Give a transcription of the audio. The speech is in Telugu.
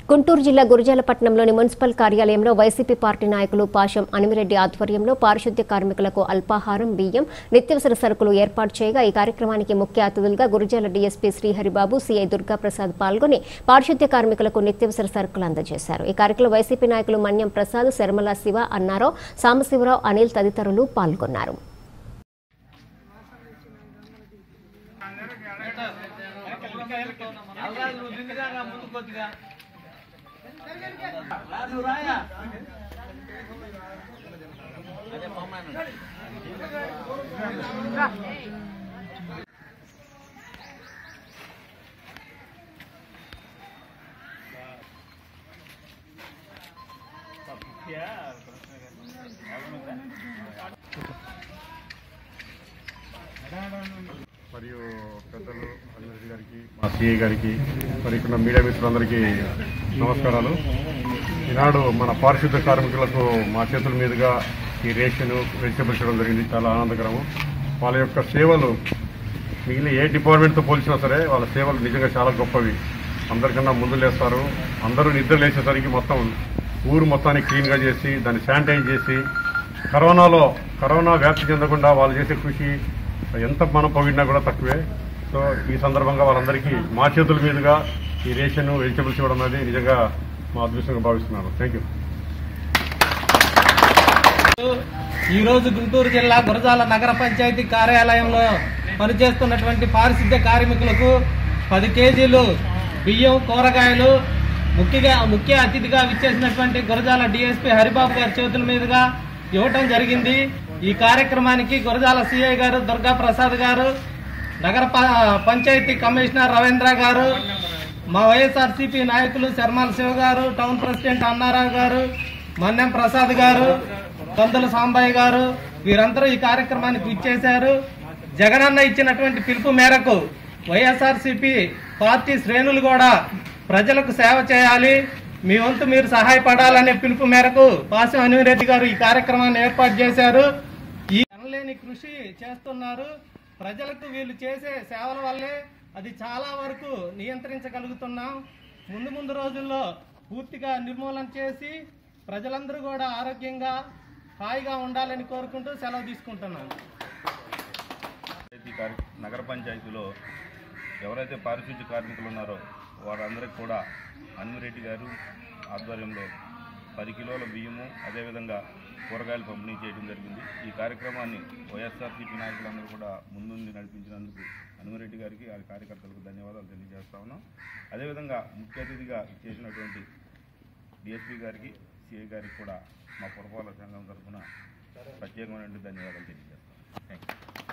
గుంటూరు జిల్లా గురజాలపట్నంలోని మున్సిపల్ కార్యాలయంలో వైసీపీ పార్టీ నాయకులు పాషం అనిమిరెడ్డి ఆధ్వర్యంలో పారిశుద్ధ్య కార్మికులకు అల్పాహారం, బియ్యం, నిత్యావసర సరుకులు ఏర్పాటు చేయగా ఈ కార్యక్రమానికి ముఖ్య అతిథులుగా గురజాల డీఎస్పీ శ్రీహరిబాబు, సీఐ దుర్గాప్రసాద్ పాల్గొని పారిశుద్ధ్య కార్మికులకు నిత్యావసర సరుకులు అందజేశారు. ఈ కార్యక్రమంలో వైసీపీ నాయకులు మన్యం ప్రసాద్, శర్మల శివ, అన్నారావు, సాంబశివరావు, అనిల్ తదితరులు పాల్గొన్నారు. మరియు పెద్దలు అనిల్ గారికి, మా సిఐ గారికి, మరి ఇక్కడ మీడియా మిత్రులందరికీ నమస్కారాలు. ఈనాడు మన పారిశుద్ధ్య కార్మికులకు మా చేతుల మీదుగా ఈ రేషన్ వెజిటబుల్స్ ఇవ్వడం జరిగింది. చాలా ఆనందకరము. వాళ్ళ యొక్క సేవలు మిగిలిన ఏ డిపార్ట్మెంట్తో పోల్చినా సరే వాళ్ళ సేవలు నిజంగా చాలా గొప్పవి. అందరికన్నా ముందు లేస్తారు. అందరూ నిద్ర లేచేసరికి మొత్తం ఊరు మొత్తాన్ని క్లీన్గా చేసి దాన్ని శానిటైజ్ చేసి కరోనా వ్యాప్తి చెందకుండా వాళ్ళు చేసే కృషి ఎంత మనం పొగిడినా కూడా తక్కువే. సో ఈ సందర్భంగా వాళ్ళందరికీ మా చేతుల మీదుగా ఈ రేషన్ వెజిటబుల్స్ ఇవ్వడం అనేది నిజంగా మా అదృష్టంగా భావిస్తున్నాను. Thank you. ఈరోజు గుంటూరు జిల్లా గురజాల నగర పంచాయతీ కార్యాలయంలో పనిచేస్తున్నటువంటి పారిశుద్ధ్య కార్మికులకు 10 కేజీలు బియ్యం, కూరగాయలు ముఖ్య అతిథిగా విచ్చేసినటువంటి గురజాల డీఎస్పీ హరిబాబు గారి చేతుల మీదుగా ఇవ్వటం జరిగింది. ఈ కార్యక్రమానికి గురజాల సిఐ గారు, దుర్గాప్రసాద్ గారు, నగర పంచాయతీ కమిషనర్ రవీంద్ర గారు, మా వైఎస్ఆర్సీపీ నాయకులు శర్మల శివ గారు, టౌన్ ప్రెసిడెంట్ అన్నారావు గారు, మన్యం ప్రసాద్ గారు, కందుల సాంబయ్య గారు, వీరందరూ ఈ కార్యక్రమానికి విచ్చేశారు. జగనన్న ఇచ్చినటువంటి పిలుపు మేరకు వైఎస్ఆర్సీపీ పార్టీ శ్రేణులు కూడా ప్రజలకు సేవ చేయాలి, మీ వంతు మీరు సహాయపడాలనే పిలుపు మేరకు పాషం అనిమిరెడ్డి గారు ఈ కార్యక్రమాన్ని ఏర్పాటు చేశారు. ఈ అనలేని కృషి చేస్తున్నారు. ప్రజలకు వీళ్ళు చేసే సేవల వల్లే అది చాలా వరకు నియంత్రించగలుగుతున్నాం. ముందు రోజుల్లో పూర్తిగా నిర్మూలన చేసి ప్రజలందరూ కూడా ఆరోగ్యంగా హాయిగా ఉండాలని కోరుకుంటూ సెలవు తీసుకుంటున్నాను. నగర పంచాయతీలో ఎవరైతే పారిశుద్ధ్య కార్మికులు ఉన్నారో వారందరికీ కూడా అనిమిరెడ్డి గారు ఆధ్వర్యంలో 10 కిలోల బియ్యము, అదేవిధంగా కూరగాయలు పంపిణీ చేయడం జరిగింది. ఈ కార్యక్రమాన్ని వైఎస్ఆర్సీపీ నాయకులందరూ కూడా ముందుండి నడిపించినందుకు అనిమిరెడ్డి గారికి, ఆ కార్యకర్తలకు ధన్యవాదాలు తెలియజేస్తా ఉన్నాం. అదేవిధంగా ముఖ్య అతిథిగా చేసినటువంటి డిఎస్పీ గారికి, సిఐ గారికి కూడా మా పురపాలక సంఘం తరఫున ప్రత్యేకమైన ధన్యవాదాలు తెలియజేస్తాం. Thank you.